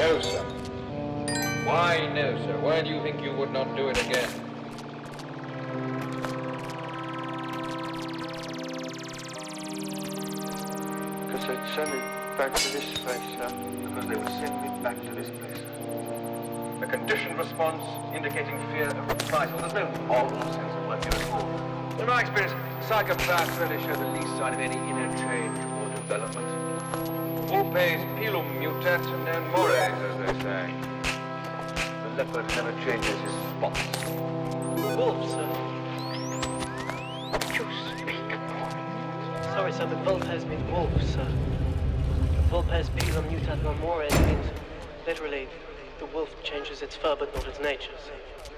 No, sir. Why no, sir? Why do you think you would not do it again? Because they'd send me back to this place, sir. Because they would send me back to this place. A conditioned response indicating fear of reprisal. There's no moral sense of work here at all. In my experience, psychopaths rarely show the least sign of any inner change or development. Vulpes pilum mutat non mores, as they say. The leopard never changes his spots. Wolf, sir. You speak. Sorry, sir, but Vulpes mean wolf, sir. Vulpes pilum mutat non mores means, literally, the wolf changes its fur but not its nature, sir.